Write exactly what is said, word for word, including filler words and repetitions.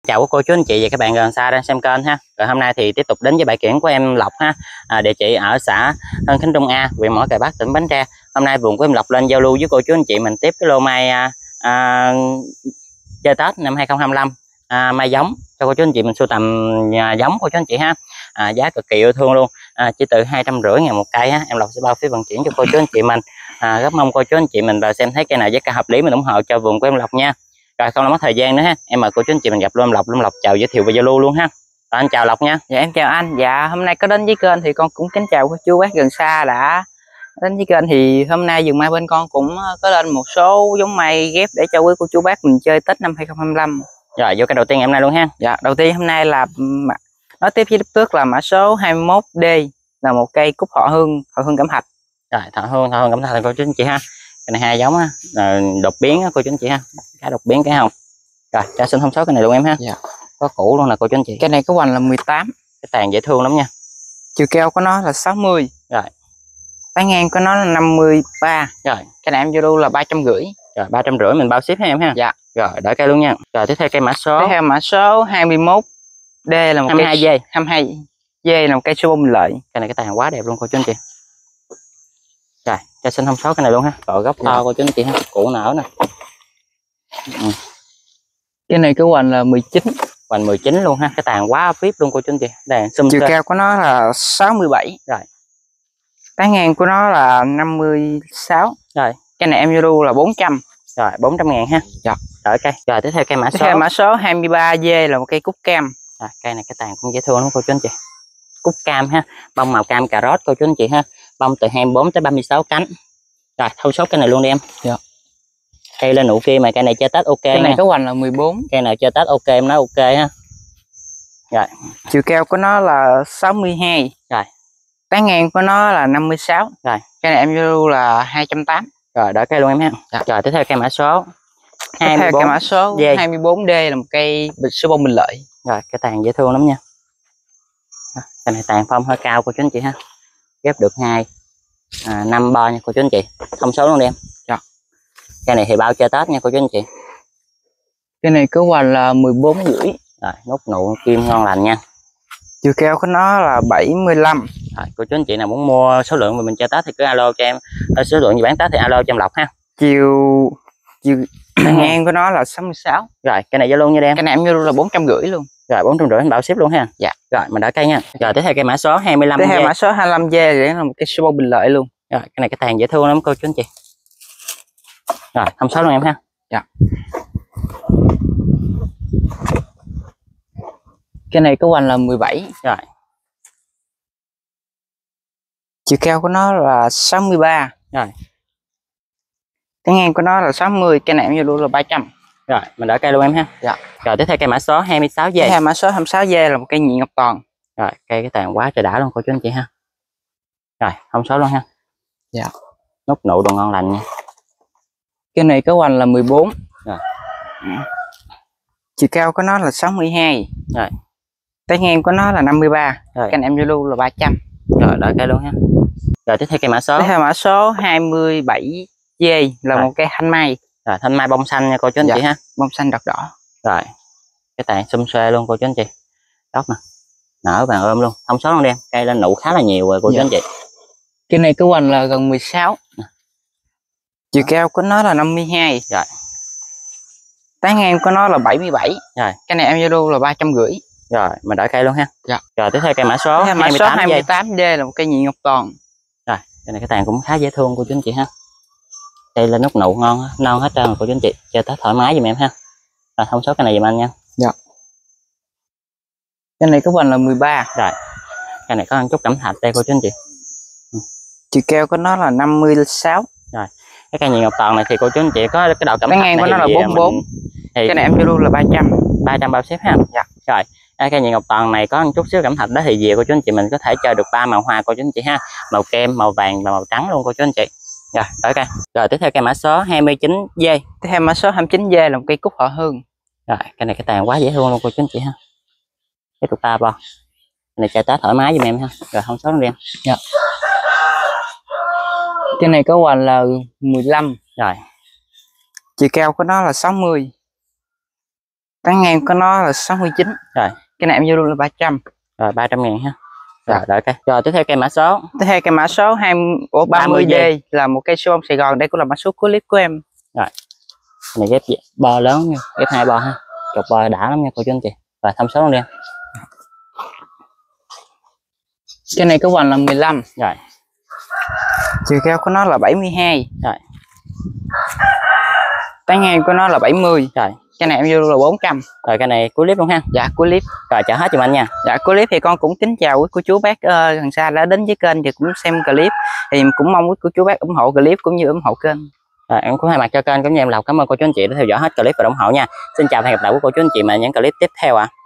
Chào các cô chú anh chị và các bạn gần xa đang xem kênh ha. Rồi hôm nay thì tiếp tục đến với bãi kiển của em Lộc ha. À, địa chỉ ở xã Hân Khánh Trung A, huyện Mỏ Cày Bắc, tỉnh Bến Tre. Hôm nay vườn của em Lộc lên giao lưu với cô chú anh chị mình tiếp cái lô mai à, à, chơi Tết năm hai không hai lăm, à, mai giống cho cô chú anh chị mình sưu tầm nhà giống cô chú anh chị ha. À, giá cực kỳ yêu thương luôn, à, chỉ từ hai trăm rưỡi ngàn một cây ha. Em Lộc sẽ bao phí vận chuyển cho cô chú anh chị mình. À, rất mong cô chú anh chị mình vào xem thấy cây nào giá cả hợp lý mình ủng hộ cho vườn của em Lộc nha. Rồi không làm mất thời gian nữa ha, em mời cô chú anh chị mình gặp luôn Lộc. Luôn Lộc chào giới thiệu và giao lưu luôn ha. Rồi, anh chào Lộc nha. Dạ em chào anh. Dạ hôm nay có đến với kênh thì con cũng kính chào cô chú bác gần xa đã đến với kênh. Thì hôm nay vườn mai bên con cũng có lên một số giống mai ghép để cho quý cô chú bác mình chơi Tết năm hai không hai lăm. Rồi vô cái đầu tiên em nay luôn ha. Dạ đầu tiên hôm nay là nói tiếp với trước là mã số hai mươi mốt D, là một cây cúc họ hương, họ hương cẩm thạch. Rồi thọ hương, thọ hương cẩm thạch cô chú anh chị ha. Cái này hai giống á, đột biến á cô chú anh chị ha. Cái đột biến cái không. Rồi cho xin thông số cái này luôn em ha. Dạ. Có cũ luôn nè cô chú anh chị. Cái này có hoành là mười tám. Cái tàn dễ thương lắm nha. Chiều cao của nó là sáu mươi. Rồi. Tán ngang của nó là năm mươi ba. Rồi. Cái này em vô đu là ba trăm rưỡi. Rồi ba trăm rưỡi mình bao ship ha em ha. Dạ. Rồi đợi cây luôn nha. Rồi tiếp theo cây mã số. Tiếp theo mã số hai mươi mốt D là một hai mươi hai cây D. hai mươi hai D là một cây số bông lợi. Cái này cái tàn quá đẹp luôn cô chú anh chị. Rồi cho xin thông số cái này luôn ha. Cọ gốc to cô chú anh chị ha. Củ nở nè. Ừ. Cái này cái hoành là mười chín. Hoành mười chín luôn ha. Cái tàn quá vip luôn cô chú anh chị. Đàn sum chiều cao của nó là sáu mươi bảy. Rồi. Tán ngang của nó là năm mươi sáu. Rồi. Cái này em vô đu là bốn trăm. Rồi bốn trăm ngàn ha. Dạ. Đợi cây. Rồi tiếp theo cây mã số. Tiếp theo mã số hai mươi ba D là một cây cúc cam. À, cây này cái tàn cũng dễ thương lắm cô chú anh chị. Cúc cam ha. Bông màu cam cà rốt cô chú anh chị ha. Bông từ hai mươi bốn tới ba mươi sáu cánh. Rồi thông số cây này luôn đi em. Dạ. Cây lên nụ kia mà cây này chơi Tết ok. Cái này nha. có hoành là mười bốn. Cây nào chơi Tết ok em nói ok ha. Rồi. Chiều cao của nó là sáu mươi hai. Rồi. Tán ngang của nó là năm mươi sáu. Rồi. Cái này em vô đu là hai trăm tám mươi. Rồi đợi cây luôn em ha. Dạ. Rồi tiếp theo cây mã số Tiếp theo cây mã số D. hai mươi bốn D là một cây số bông bình lợi. Rồi cái tàn dễ thương lắm nha. Cái này tàn phong hơi cao cô chú anh chị ha. Ghép được hai à, năm bo nha cô chú anh chị. Thông số luôn đi em. Dạ. Cây này thì bao chơi Tết nha cô chú anh chị. Cái này có hoành là mười bốn rưỡi. Rồi nút nụ kim ngon lành nha. Chiều cao của nó là bảy mươi lăm. Rồi cô chú anh chị nào muốn mua số lượng mà mình chơi Tết thì cứ alo cho em. Ở số lượng gì bán Tết thì alo cho em Lộc ha. Chiều chiều ngang của nó là sáu mươi sáu. Rồi cái này giao luôn nha em. Cái này em vô là bốn trăm rưỡi luôn. Rồi bốn trăm rưỡi anh bảo ship luôn ha. Dạ. Rồi mình đợi cây nha. Rồi tiếp theo cây mã số hai mươi lăm. Tiếp theo mã số hai mươi lăm D để là một cái số bông bình lợi luôn. Rồi cái này cái tàn dễ thương lắm cô chú anh chị. Rồi thông số luôn em ha. Dạ. Cái này có hoành là mười bảy. Rồi. Chiều cao của nó là sáu mươi ba. Rồi. Cái ngang của nó là sáu mươi. Cái này em vô luôn là ba trăm. Rồi mình đợi cây luôn em ha. Dạ. Rồi tiếp theo cây mã số hai mươi sáu D. Tiếp theo mã số hai mươi sáu D là một cây nhị ngọc toàn. Rồi cây cái tàn quá trời đã luôn cô chú anh chị ha. Rồi thông số luôn ha. Dạ. Nút nụ đồ ngon lành nha. Cái này có hoành là mười bốn. Rồi. Chiều cao của nó là sáu mươi hai. Rồi. Tán ngang của nó là năm mươi ba. Rồi. Cái này em vô luôn là ba trăm. Rồi đợi cây luôn ha. Rồi tiếp theo cây mã số. Tiếp theo mã số hai mươi bảy D là Rồi. một cây thanh mai. Rồi thanh mai bông xanh nha cô chú anh Dạ. chị ha. Bông xanh đỏ đỏ. Rồi cái tàn xum xuê luôn cô chú anh chị. Gốc nè. Nở vàng ôm luôn. Thông số luôn đi em. Cây lên nụ khá là nhiều rồi cô Dạ. chú anh chị. Cái này cái hoành là gần mười sáu. Chiều cao của nó là năm mươi hai. Rồi. Tán ngang của nó là bảy mươi bảy. Rồi. Cái này em vô đu là ba trăm rưỡi. Rồi mình đợi cây luôn ha. Dạ. Rồi tiếp theo cây mã số mã số hai mươi tám D là một cây nhị ngọc toàn. Rồi cái này cái tàn cũng khá dễ thương cô chú anh chị ha. Đây lên nút nụ ngon non hết trơn rồi cô chú anh chị. Chơi Tết thoải mái giùm em ha. Rồi thông số cái này giùm anh nha. Dạ. Cái này có hoành là mười ba. Rồi cái này có một chút cẩm thạch đây cô chú anh chị. Chiều cao của nó là năm mươi sáu. Rồi cái cây nhị ngọc toàn này thì cô chú anh chị có cái độ cẩm thạch ngang của nó là bốn mươi bốn. Thì cái này em vô luôn là ba trăm. ba trăm bao ship ha. Dạ. Rồi cây nhị ngọc toàn này có một chút xíu cẩm thạch đó thì về cô chú anh chị mình có thể chơi được ba màu hoa cô chú anh chị ha. Màu kem, màu vàng và màu trắng luôn cô chú anh chị. Rồi tới cây. Rồi tiếp theo cây mã số hai mươi chín D. Tiếp theo mã số hai mươi chín D là một cây cúc họ hương. Rồi cái này cái tàn quá dễ thương luôn cô chú anh chị ha. Cái tụt ta bo. Cái này chơi Tết thoải mái giùm em ha. Rồi không số luôn đi em. Dạ. Cái này có hoành là mười lăm. Rồi. Chiều cao của nó là sáu mươi. Tán ngang của nó là sáu mươi chín. Rồi. Cái này em vô luôn là ba trăm. Rồi ba trăm ngàn ha. Rồi đợi cây. Rồi tiếp theo cây mã số. Tiếp theo cây mã số hai của ba mươi D là một cây siêu bông Sài Gòn. Đây cũng là mã số cuối clip của em. Rồi. Này ghép bo lớn nha, ghép hai bo ha. Chục bo đã lắm nha cô chú anh chị. Và thông số luôn đi. Cái này có hoành là mười lăm. Rồi. Chiều cao của nó là bảy mươi hai. Rồi. Tán ngang của nó là bảy mươi. Rồi. Cái này em vô luôn là bốn trăm. Rồi cái này cuối clip luôn ha. Dạ cuối clip. Rồi chở hết giùm anh nha. Dạ cuối clip thì con cũng kính chào quý cô chú bác uh, gần xa đã đến với kênh và cũng xem clip. Thì cũng mong quý cô chú bác ủng hộ clip cũng như ủng hộ kênh. Rồi, em cũng thay mặt cho kênh cũng như em Lộc cảm ơn cô chú anh chị đã theo dõi hết clip và ủng hộ nha. Xin chào và hẹn gặp lại quý cô chú anh chị mà những clip tiếp theo ạ. À.